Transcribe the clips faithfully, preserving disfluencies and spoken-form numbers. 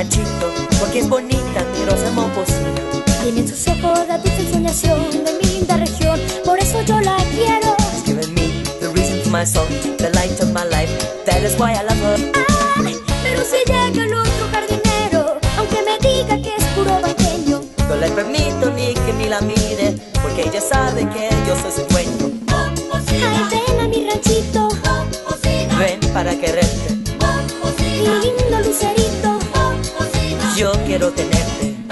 ranchito, porque es bonita mi rosa momposina. Tiene en sus ojos la dulce ensoñación de mi linda región, por eso yo la quiero. She's given me the reason for my song, the light of my life, that is why I love her. Ay, pero si llega el otro jardinero, aunque me diga que es puro banqueño, no le permito ni que ni la mire, porque ella sabe que yo soy su dueño. Ay, ven a mi ranchito, Ven para quererte, mi lindo lucerito, yo quiero tenerte.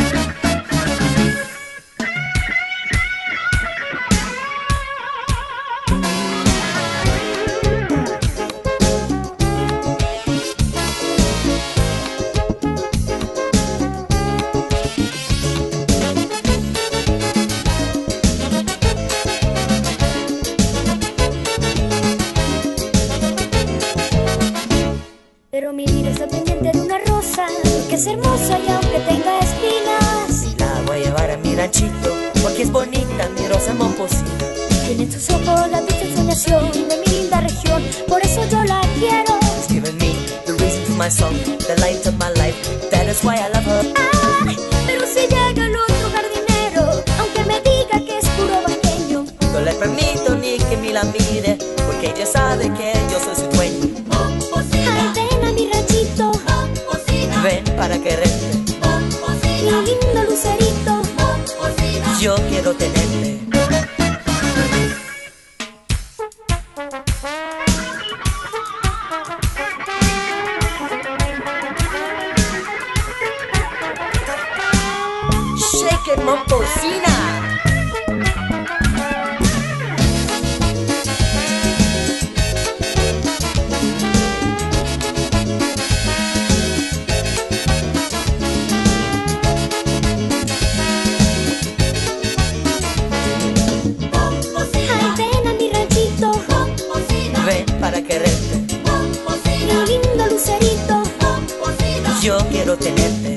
pero mi vida está pendiente de una rosa que es hermosa y aunque tenga espinas, La voy a llevar a mi ranchito, porque es bonita mi rosa momposina. tiene en sus ojos la dulce ensoñación de mi linda región, por eso yo la quiero. She's given me the reason for my song, the light of my life, that is why I love her. Ay, pero si llega el otro jardinero, aunque me diga que es puro banqueño, No le permito ni que me la mire, porque ella sabe que yo soy su dueño. ay, ven a mi ranchito, Ven para quererte, mi lindo lucerito, yo quiero tenerte. Shake it, momposina. ay, ven a mi ranchito, Ven para quererte, mi lindo lucerito, yo quiero tenerte.